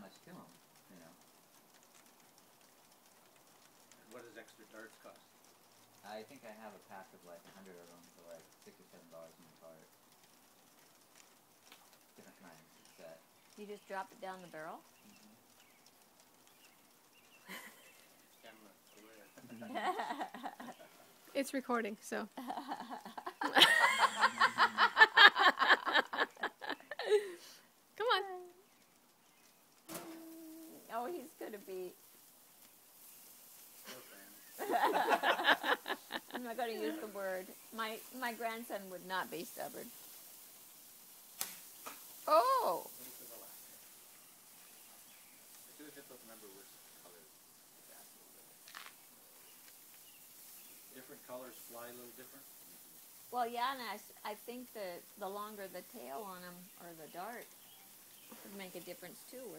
much to them, you know. And what does extra darts cost? I think I have a pack of like 100 of them for like $6 or $7 in the cart. Different kinds, set. You just drop it down the barrel? It's recording, so. Come on. Oh, he's gonna be. I'm not gonna use the word. My grandson would not be stubborn. Oh. I should have don't remember which colors. Different colors fly a little different. Well, yeah, and I think the longer the tail on them, or the dart, would make a difference too,